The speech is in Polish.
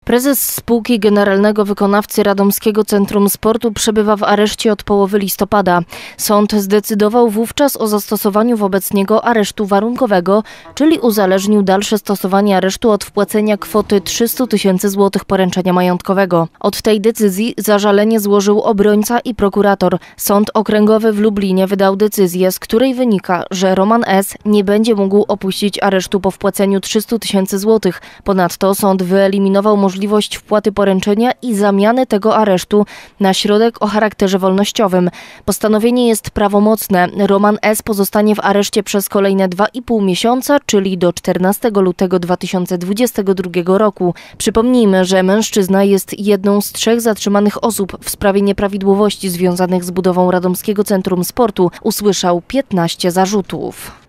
Prezes spółki generalnego wykonawcy Radomskiego Centrum Sportu przebywa w areszcie od połowy listopada. Sąd zdecydował wówczas o zastosowaniu wobec niego aresztu warunkowego, czyli uzależnił dalsze stosowanie aresztu od wpłacenia kwoty 300 000 złotych poręczenia majątkowego. Od tej decyzji zażalenie złożył obrońca i prokurator. Sąd Okręgowy w Lublinie wydał decyzję, z której wynika, że Roman S. nie będzie mógł opuścić aresztu po wpłaceniu 300 000 złotych. Ponadto sąd wyeliminował możliwość wpłaty poręczenia i zamiany tego aresztu na środek o charakterze wolnościowym. Postanowienie jest prawomocne. Roman S. pozostanie w areszcie przez kolejne 2,5 miesiąca, czyli do 14 lutego 2022 roku. Przypomnijmy, że mężczyzna jest jedną z 3 zatrzymanych osób w sprawie nieprawidłowości związanych z budową Radomskiego Centrum Sportu. Usłyszał 15 zarzutów.